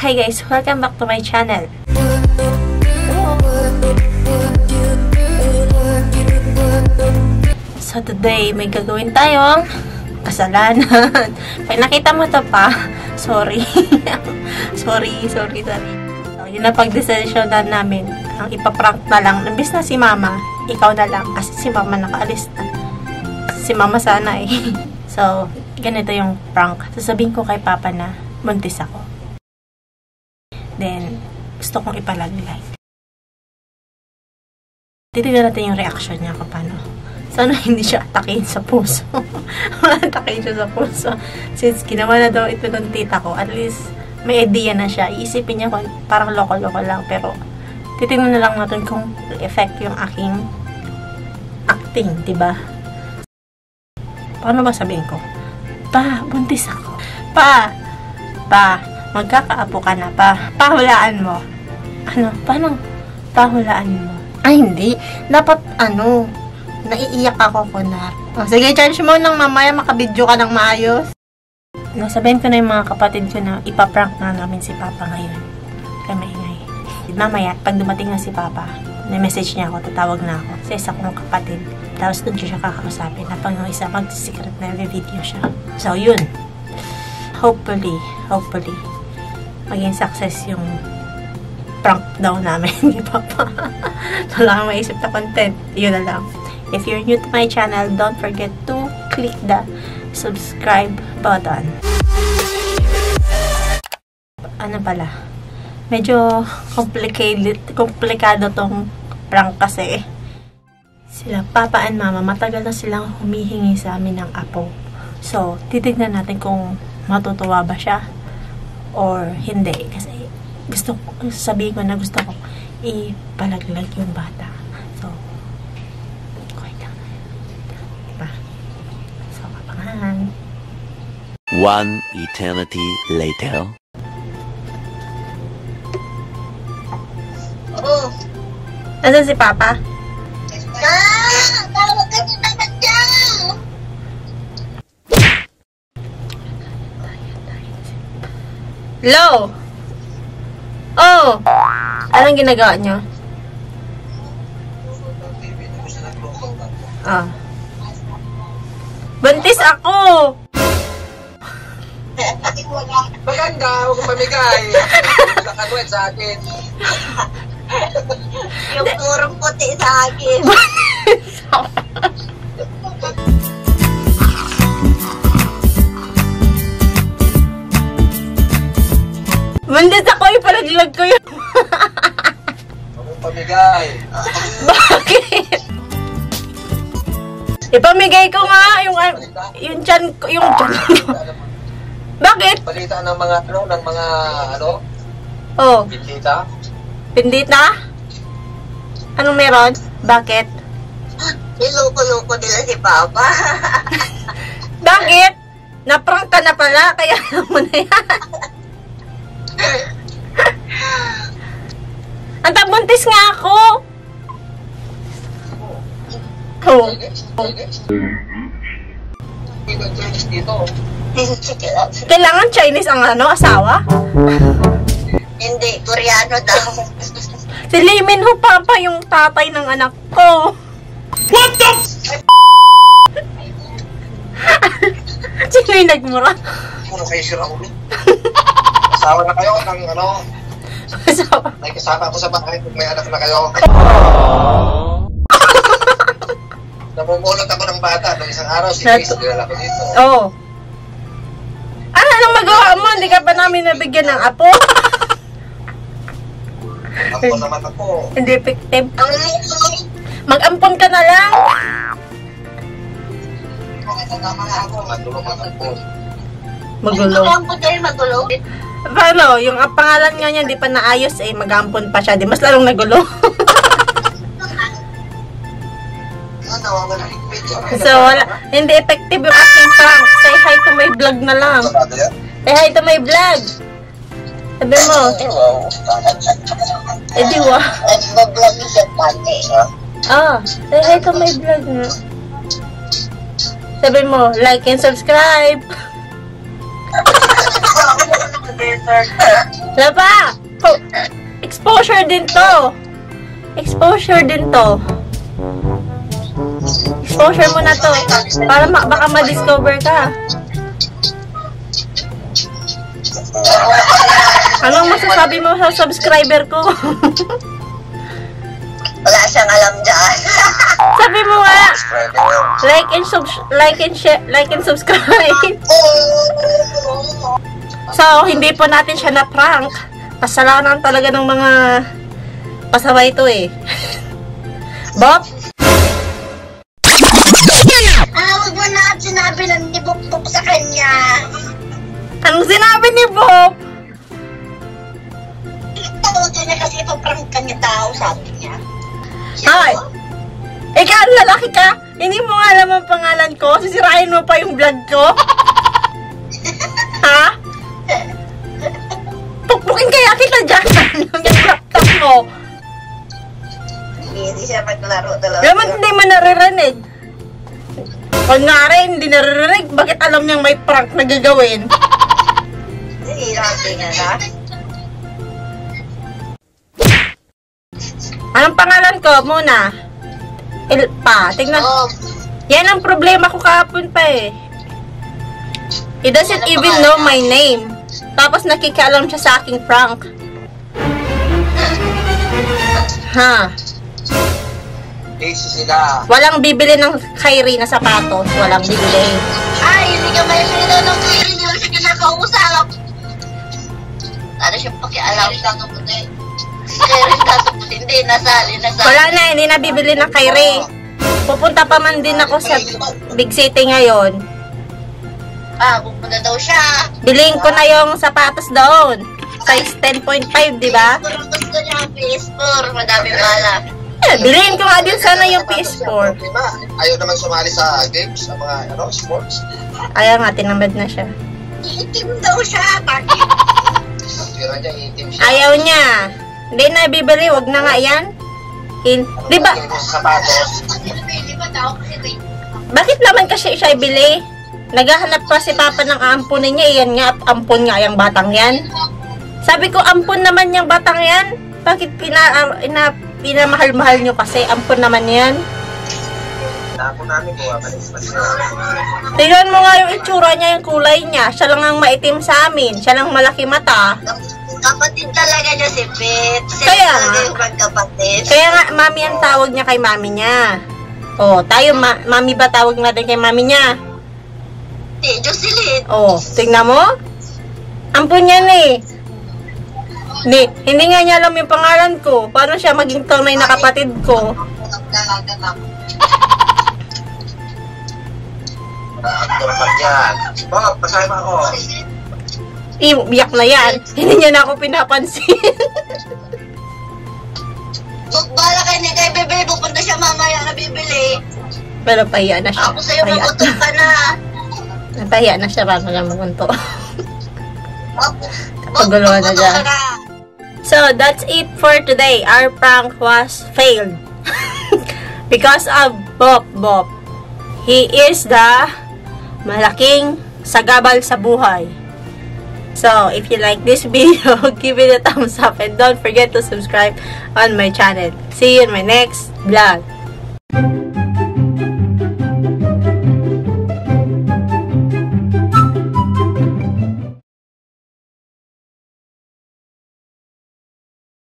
Hi guys, welcome back to my channel. So today, may gagawin tayong kasalanan. Pag nakita mo to pa, sorry. sorry. So, yun na pag-desisyonan namin. Ang ipaprank na lang. Nambis na si mama, ikaw na lang. Kasi si mama nakaalis na. Si mama sana eh. So, ganito yung prank. Sasabihin ko kay papa na buntis ako. Then, gusto kong ipalaglag. Titignan natin yung reaction niya kung paano. Sana hindi siya atakin sa puso. Atakin siya sa puso. Since ginawa na daw ito ng tita ko, at least may idea na siya. Iisipin niya kung parang loko-loko lang. Pero, titignan na lang natin kung effect yung aking acting, diba? Paano ba sabihin ko? Pa, buntis ako. Pa, magkakaapo ka na pa. Pahulaan mo. Ano? Paano? Pahulaan mo. Ay, hindi. Dapat, naiiyak ako kunwari. Oh, sige, charge mo nang mamaya makabidyo ka ng maayos. Sabihin ko na yung mga kapatid ko na ipaprank na namin si Papa ngayon. Kaya maingay. Mamaya, pag dumating na si Papa, na-message niya ako, tatawag na ako sa isa kong kapatid. Tapos doon siya kakausapin. Na pag yung isa, mag-secret na video siya. So, yun. Hopefully, maging success yung prank daw namin ni Papa. Wala kang maisip na content. Yun na lang. If you're new to my channel, don't forget to click the subscribe button. Ano pala? Medyo komplikado tong prank kasi. Sila, Papa and Mama, matagal na silang humihingi sa amin ng apo. So, titignan natin kung matutuwa ba siya or hindi. Kasi sabihin ko na gusto ko ipalaglag yung bata. So, okay lang. Diba? So, kapangahan. One eternity later. Oh. Nasaan si Papa? Tawag ka na naman dyan! Hello? Oh! Anong ginagawa niyo? Ah. Buntis ako! Maganda, huwag kang pamigay. Nakaduet sa akin. Yung purong puti sa akin. Buntis ako, ipalaglag ko yun. Huwag kang pamigay. Bakit? Ipamigay ko nga yung tiyan ko. Bakit? Balita ng mga Oh. Bintita. Pindita? Anong meron? Bakit? Niloko-loko nila si Papa. Bakit? Naprank ka na pala, kaya alam mo na yan. Anta, buntis nga ako. Oh. Dito. Kailangan Chinese ang asawa? Hindi, Koreano daw. Si Lee Min Ho, Papa, yung tatay ng anak ko. What the Sino yung nagmura? Puro kayo sira ulo. Asawa na kayo ng may kasama ako sa bahay kung may anak na kayo. Namumulot ako ng bata. Noong isang araw, si Chris, dinala ko dito. Oo. Anong magawa mo? Hindi ka ba namin nabigyan ng apo? Ako naman ako. Hindi effective. Mag-ampon ka na lang. Magulo. Mag-ampon kayo, magulo. Paano? Yung pangalan nga niya, hindi pa naayos eh. Mag-ampon pa siya. Di mas lalong nagulo. So, wala. Hindi effective yung aking prank. Say hi to my vlog na lang. Say hi to my vlog. Sabi mo. Eh, di wa. Nag-vlog siya pati. Say hi to my vlog na. Sabi mo, like and subscribe. Laba! Oh, exposure din to. Exposure din to. Exposure mo na to. Para baka ma-discover ka. Anong masasabi mo sa subscriber ko? Wala siyang alam dyan. Sabi mo nga, like and subscribe. So, hindi po natin siya na-prank. Kasalanan talaga ng mga pasaway ito eh. Bob? Huwag mo na sinabi ng nibukbuk sa kanya. Anong sinabi ni Bob? Tawag niya kasi ipaprank ka niya tao, sabi niya. Ay! Ikaw, lalaki ka? Hindi mo nga alam ang pangalan ko? Sisirain mo pa yung vlog ko? Ha? Pukpukin kaya kita dyan. Yung laptop mo. Hindi siya maglaro talaga. Naman hindi mo naririnig. Kunyari, hindi naririnig. Bakit alam niyang may prank na gagawin? Hindi natin niya na. Anong pangalan ko muna? Ilpa. Tingnan. Yan ang problema ko kahapon pa eh. He doesn't even know my name. Tapos nakikialam siya sa aking prank. Ha? Easy sila. Walang bibili ng Kyrie na sapatos. Walang bibili. Ay, hindi ka may sinunod ko yun. Hindi mo siya kinakausap. Sana siya pakialam. Kaya rin tatapos. Hindi, nasali. Wala na, hindi na bibili ng Kyrie. Pupunta pa man din ako sa Big City ngayon. Pupunta daw siya. Bilhin ko na yung sapatos doon. Size 10.5, di ba? Pero gusto niya ang PS4. Madaming bala. Bilhin ko nga din sana yung PS4. Ayaw naman sumali sa games, sa mga sports. Ayaw nga, tinamad na siya. Iitim daw siya. Bakit? Ang tira niya, itim siya. Ayaw niya. Hindi na bibili, wag na nga yan. Di ba? Sapatos. Hindi ba daw? Kasi Bakit naman kasi siya ibili? Naghahanap pa si Papa ng aampunin niya. Iyan nga, ampun nga yung batang yan. Sabi ko, ampun naman yung batang yan. Bakit pinamahal-mahal nyo kasi? Ampun naman yan. Tapo namin ko, Tingnan mo nga yung itsura niya, yung kulay niya. Siya lang ang maitim sa amin. Siya lang malaki mata. kapatid talaga niya si Pete. Kaya nga. Talaga yung magkapatid. Kaya nga, mami ang tawag niya kay mami niya. Oh, tayo, mami ba tawag natin kay mami niya? Jocelyn. Oh, tingnan mo. Ampun yan eh. Hindi nga niya alam yung pangalan ko. Paano siya maging tunay na kapatid ko? Dapat yan. Bob, pasahin mo ako. Biyak na yan. Hindi niya na ako pinapansin. Bala kayo ni kay Bebe, pupunta siya mamaya na bibili. Pero pahiya na siya. Ako sa'yo Pahiya. magutom ka na. Pahiya na siya. Paano lang magunto. Paguluhan na siya. So, that's it for today. Our prank was failed. Because of Bob. He is the malaking sagabal sa buhay. So, if you like this video, give it a thumbs up and don't forget to subscribe on my channel. See you in my next vlog.